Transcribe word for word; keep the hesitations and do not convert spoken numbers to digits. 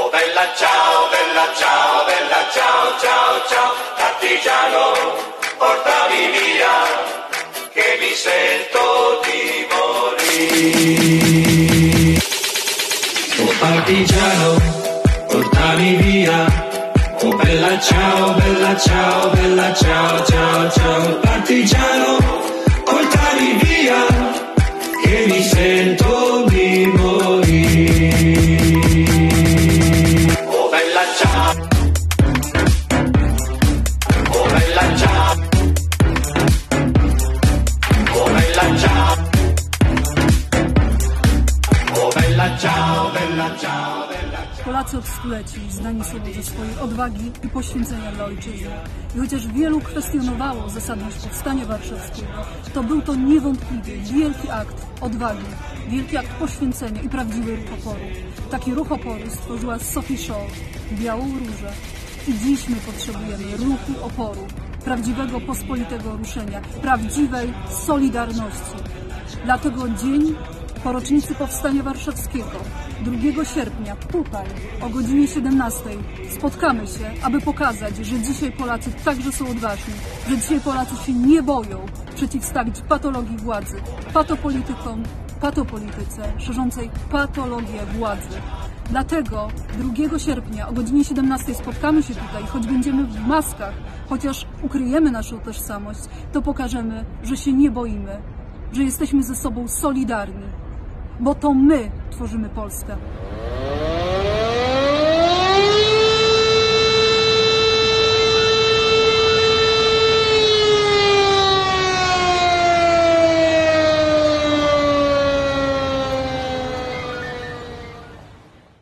Oh bella ciao, bella ciao, bella ciao, ciao, ciao, partigiano, portami via, che mi sento di morire. Oh partigiano, portami via, oh bella ciao, bella ciao, bella ciao, ciao, ciao, partigiano, portami via, che mi sento di morire. Oh bella ciao, oh bella ciao, oh bella ciao, oh bella ciao, bella ciao, bella ciao. Polacy od stuleci znani są ze swojej odwagi i poświęcenia dla ojczyzny. I chociaż wielu kwestionowało zasadność powstania warszawskiego, to był to niewątpliwie wielki akt odwagi, wielki akt poświęcenia i prawdziwy ruch oporu. Taki ruch oporu stworzyła Sophie Scholl, Białą Różę. I dziś my potrzebujemy ruchu oporu, prawdziwego pospolitego ruszenia, prawdziwej solidarności. Dlatego dzień po rocznicy Powstania Warszawskiego, drugiego sierpnia, tutaj o godzinie siedemnastej spotkamy się, aby pokazać, że dzisiaj Polacy także są odważni, że dzisiaj Polacy się nie boją przeciwstawić patologii władzy, patopolitykom, patopolityce szerzącej patologię władzy. Dlatego drugiego sierpnia o godzinie siedemnastej spotkamy się tutaj, choć będziemy w maskach, chociaż ukryjemy naszą tożsamość, to pokażemy, że się nie boimy, że jesteśmy ze sobą solidarni, bo to my tworzymy Polskę.